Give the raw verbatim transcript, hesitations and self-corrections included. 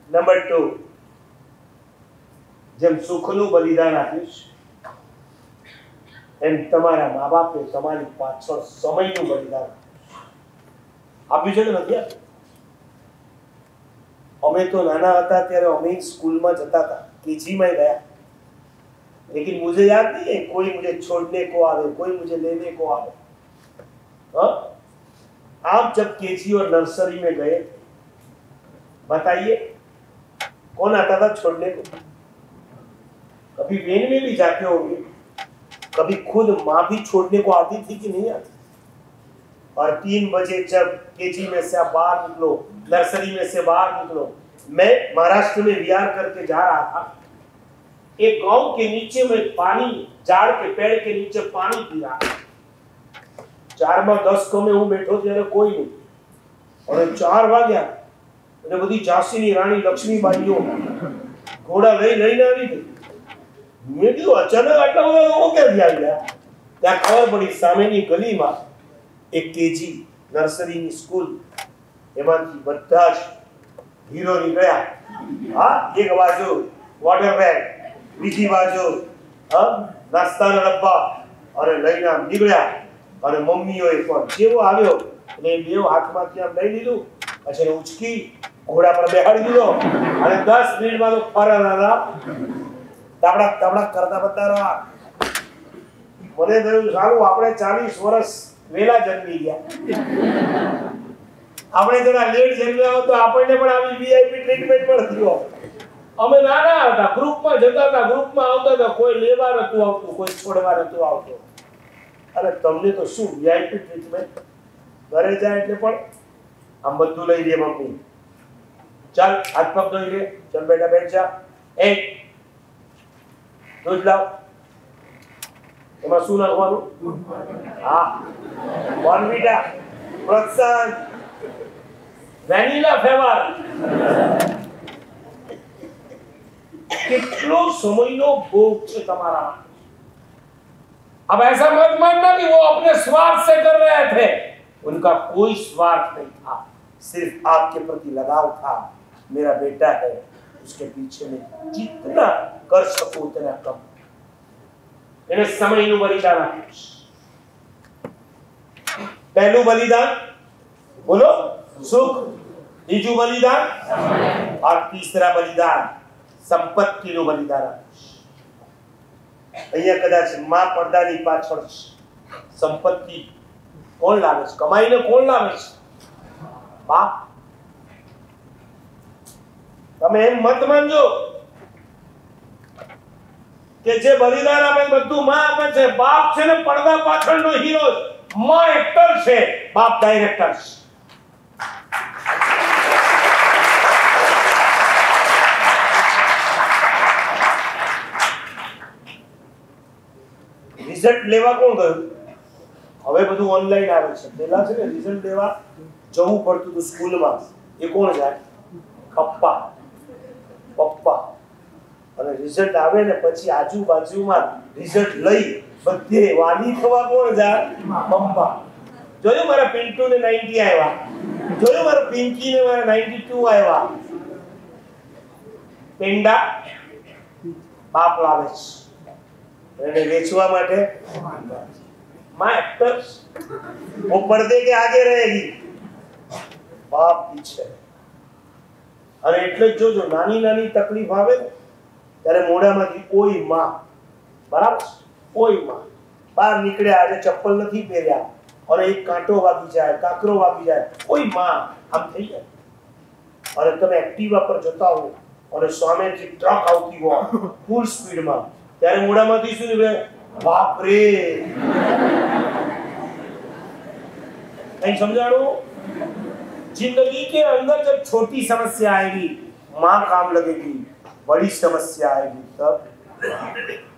Number two, જેમ સુખનું બલિદાન આપ્યું એમ તમારા મા બાપે તમારી પાછળ સમયનું બલિદાન આપ્યું છે કે નથી આપ્યું? અમે તો નાના હતા ત્યારે અમે સ્કૂલમાં જતા હતા, केजी में गया, लेकिन मुझे याद नहीं है कोई मुझे छोड़ने को आवे, कोई मुझे लेने को आवे। हाँ, आप जब केजी और नर्सरी में गए, बताइए कौन आता था छोड़ने को? कभी वेन में भी जाते होंगे, कभी खुद माँ भी छोड़ने को आती थी कि नहीं आती? और तीन बजे जब केजी में से आप बाहर निकलो, नर्सरी में से बाहर निकलो, मैं महाराष्ट्र में विहार करके जा रहा था, एक गांव के नीचे में पानी, झाड़ के पेड़ के नीचे पानी पी रहा, चार में दस को में हूँ बैठो ત્યારે કોઈ નહીં, और चार વાગ્યા એટલે બધી ઝાંસીની રાણી લક્ષ્મીબાઈઓ ઘોડા લઈ લઈને આવી ગઈ। મેં કીધું અચાનક આટલા બધા લોકો ક્યાંથી આવ્યા? ત્યાં ખબર પડી સામેની ગલીમાં એક કેજી નર્સરીની સ્કૂલ, એમાંથી બધા જ હીરો નીકળ્યા। હા, એક બાજુ વોટર બેગ, બીજી બાજુ હા નાસ્તાના ડબ્બા, અને લઈને આમ નીકળ્યા। અને મમ્મીઓએ પણ જેવો આવ્યો એટલે બેવ હાથમાંથી આમ લઈ લીધું, પછી એને ઉચકી ઘોડા પર બેહાડી દીધો, અને દસ મિનિટમાં તો ફરાર હતા, તાબડા તાબડા કરતા બધા રહ્યા। મને થયું સારું આપણે ચાલીસ વર્ષ વેલા જન્મી ગયા, આપણે થોડા લેટ જન્મ્યા હોત તો આપણને પણ આવી વીઆઈપી ટ્રીટમેન્ટ મળતી હોત। અમે નાના હતા, ગ્રુપમાં જતા હતા, ગ્રુપમાં આવતા હતા, કોઈ લેવા નતું આવતું, કોઈ છોડવા નતું આવતું, અને તમને તો શું વીઆઈપી ટ્રીટમેન્ટ? ઘરે જાય એટલે પણ આમ બધું લઈ લે મમ્મી, ચાલ હાથ પગ ધોઈ લે, ચાલ બેટા બેઠ જા, એ દૂધ લાવ, એમાં શું નાખવાનું? હા, બોર્નવિટા, પ્રોત્સાહન, વેનીલા ફ્લેવર। કેટલો સમયનો ભોગ છે તમારા। अब ऐसा मत मानना कि वो अपने स्वार्थ से कर रहे थे, उनका कोई स्वार्थ नहीं था, सिर्फ आपके प्रति लगाव था। मेरा बेटा है, उसके पीछे में जितना कर सकूं उतना कम। એને સમયનું બલિદાન આપ્યું। પહેલું બલિદાન બોલો સુખ, બીજું બલિદાન સમય, और तीसरा बलिदान સંપત્તિનું બલિદાન આપ્યું। અહીંયા કદાચ માં પડદાની પાછળ સંપત્તિ કોણ લાવે છે? કમાઈને કોણ લાવે છે? બાપ। તમે એમ મત માનજો કે જે બલિદાન આપે બધું માં આપે છે। બાપ છે ને પડદા પાછળનો હીરો, માં એક્ટર છે, બાપ ડાયરેક્ટર છે। રિઝલ્ટ લેવા કોણ ગયું? હવે બધું ઓનલાઈન આવે છે, પહેલા છે ને રિઝલ્ટ લેવા જવું પડતું હતું સ્કૂલમાં। એ કોણ જાય? પપ્પા, પપ્પા। અને રિઝલ્ટ આવે ને પછી આજુબાજુમાં રિઝલ્ટ લઈ બધે વાલી થવા કોણ જાય? પપ્પા। જોયું મારા પિન્ટુ ને નાઇન્ટી આવ્યા, જોયું મારા પિંકી ને મારા નાઇન્ટી ટુ આવ્યા। પેંડા બાપ લાવે છે, એને વેચવા માટે माँ एक्टर्स, वो पर्दे के आगे रहेगी, बाप पीछे। અને એટલે જ જોજો નાની નાની તકલીફ આવે ને ત્યારે મોઢામાંથી કોઈ માં, બરાબર, કોઈ માં બહાર નીકળ્યા, આજે ચપ્પલ નથી પહેર્યા અને એક કાંટો વાગી જાય, કાકરો વાગી જાય, કોઈ માં આમ થઈ જાય। અને તમે એક્ટિવા પર જતા હો અને સામેથી ટ્રક આવતી હોય ફૂલ સ્પીડમાં, ત્યારે મોઢામાંથી શું નીકળે? बाप रे। नहीं समझाड़ो? जिंदगी के अंदर जब छोटी समस्या आएगी मां काम लगेगी, बड़ी समस्या आएगी तब